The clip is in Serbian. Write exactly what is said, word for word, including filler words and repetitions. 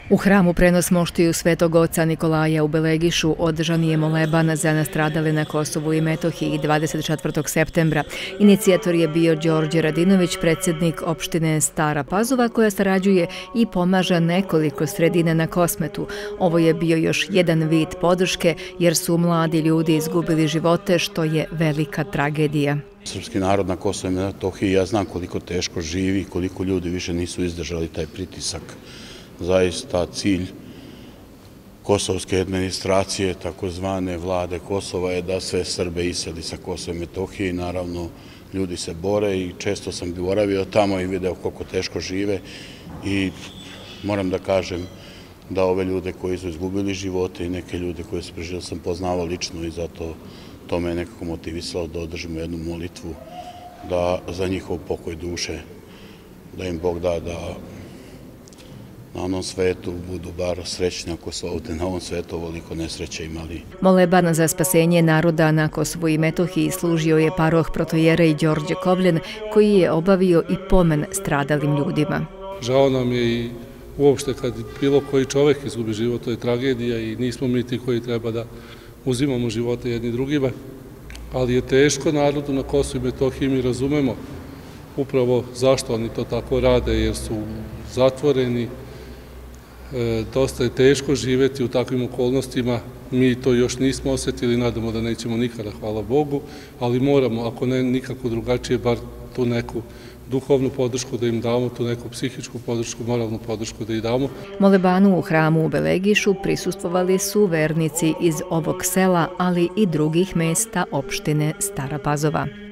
U hramu Prenos moštiju Svetog oca Nikolaja u Belegišu održan je moleban za nastradale na Kosovu i Metohiji dvadeset četvrtog septembra. Inicijator je bio Đorđe Radinović, predsjednik opštine Stara Pazova, koja sarađuje i pomaže nekoliko sredina na Kosmetu. Ovo je bio još jedan vid podrške jer su mladi ljudi izgubili živote, što je velika tragedija. Srpski narod na Kosovu i Metohiji, ja znam koliko teško živi, koliko ljudi više nisu izdržali taj pritisak. Zaista cilj kosovske administracije, takozvane vlade Kosova, je da sve Srbe iseli sa Kosova i Metohije. Naravno, ljudi se bore i često sam boravio tamo i video koliko teško žive i moram da kažem da ove ljude koji su izgubili živote i neke ljude koje su preživjeli sam poznavao lično i zato to me nekako motivisalo da održimo jednu molitvu da za njihov pokoj duše, da im Bog da da na onom svetu budu bar srećni ako su ovdje na ovom svetu ovoliko nesreće imali. Moleban za spasenje naroda na Kosovu i Metohiji služio je paroh protojerej Đorđe Kovljen, koji je obavio i pomen stradalim ljudima. Žao nam je i uopšte kad bilo koji čovjek izgubi život, to je tragedija i nismo mi ti koji treba da uzimamo živote jedni drugima, ali je teško narodu na Kosovu i Metohiji, mi razumemo upravo zašto oni to tako rade, jer su zatvoreni. Dosta je teško živjeti u takvim okolnostima, mi to još nismo osjetili, nadamo da nećemo nikada, hvala Bogu, ali moramo, ako ne nikako drugačije, bar tu neku duhovnu podršku da im damo, tu neku psihičku podršku, moralnu podršku da im damo. Molebanu u hramu u Belegišu prisustvovali su vernici iz ovog sela, ali i drugih mesta opštine Stara Pazova.